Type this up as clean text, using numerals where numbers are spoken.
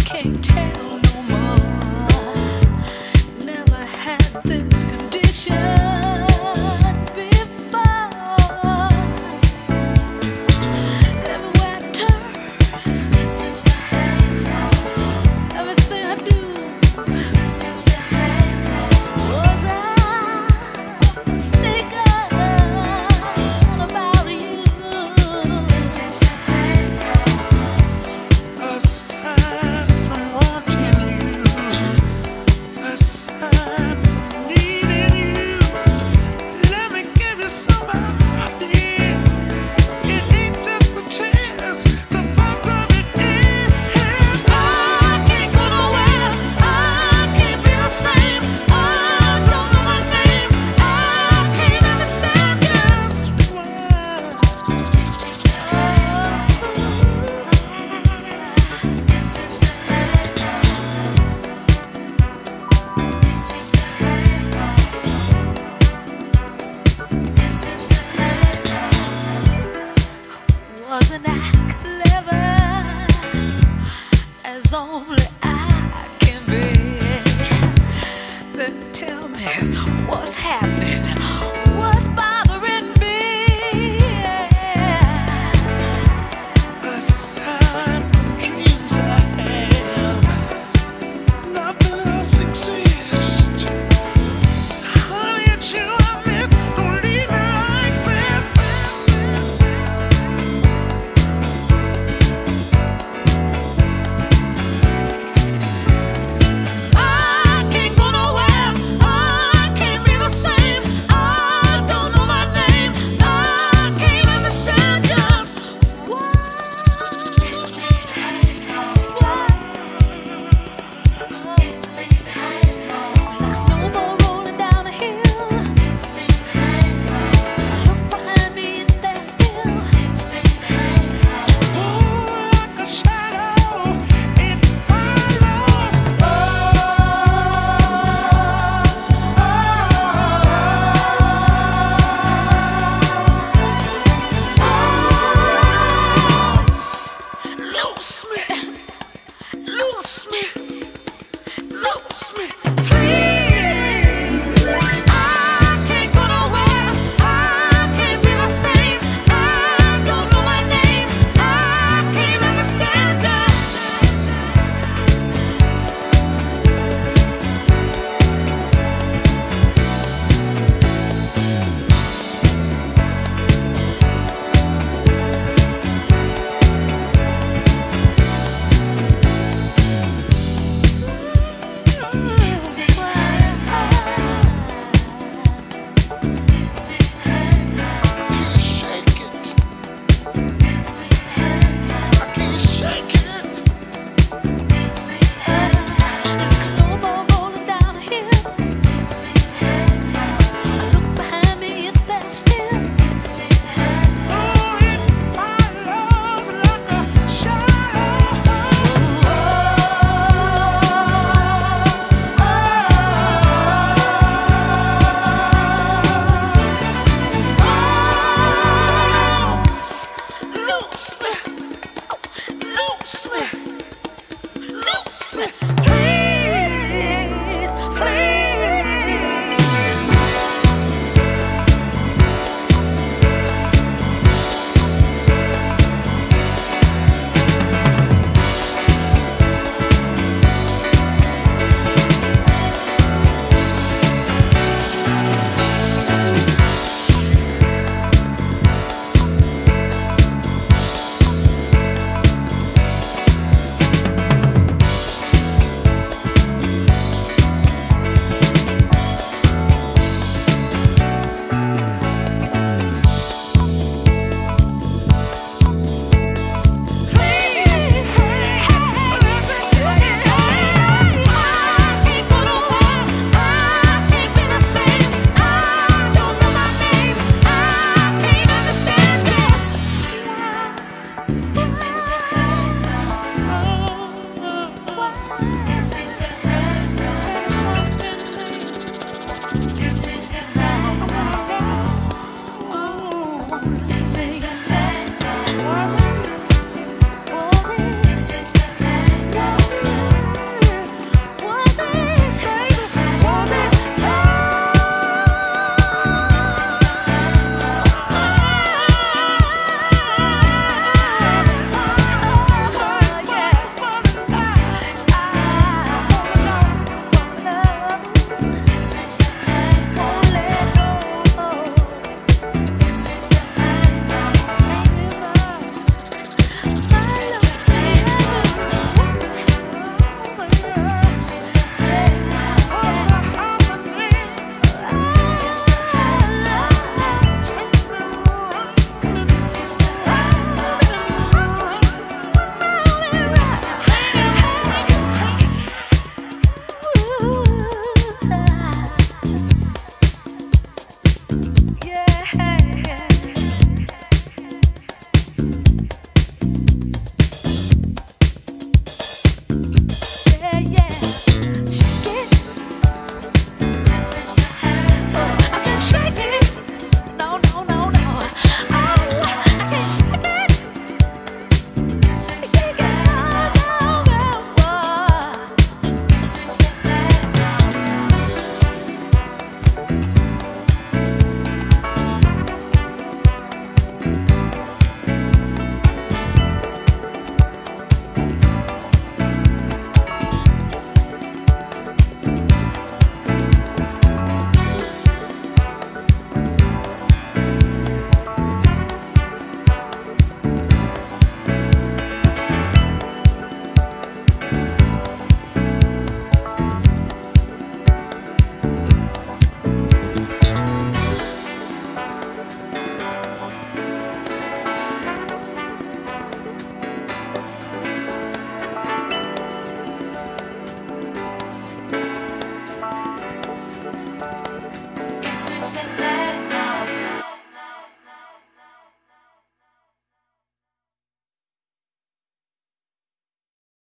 can't tell no more. Never had this condition before. Everywhere I turn, it seems to hang on. Everything I do, it seems to hang on. Was I mistaken about you? It seems to hang on. Aside from wanting you, aside from needing you, let me give you somebody. It ain't just a chance. The fact of it is, I can't go nowhere. I can't be the same. I don't know my name. I can't understand just why. It seems to hang on. It seems to hang on. It seems to hang on. It seems to hang on. Wasn't I clever as only I can be? Then tell me what's happening, what's bothering me? Aside from dreams I have, nothing else exists. Honey, it's you I miss. Don't leave me like this. I can't go nowhere. I can't be the same. I don't know my name. I can't understand just why. It seems to hang on. It seems to hang on. Like a snowball rolling down a hill. It seems to hang on. I look behind me and stand still. It seems to hang on. Like a shadow, it follows. Loose me, loose me, loose me, please. I can't go nowhere. I can't be the same. I don't know my name. I can't understand that. It seems to hang on. It seems to hang on. I can't shake it. It seems to hang on. I can't shake it. It seems to hang on. Like a snowball rolling down a hill. It seems to hang on. I look behind me and stand still. It seems to hang on. It follows like a shadow. Loose me, loose me, loose me, please, please. It seems to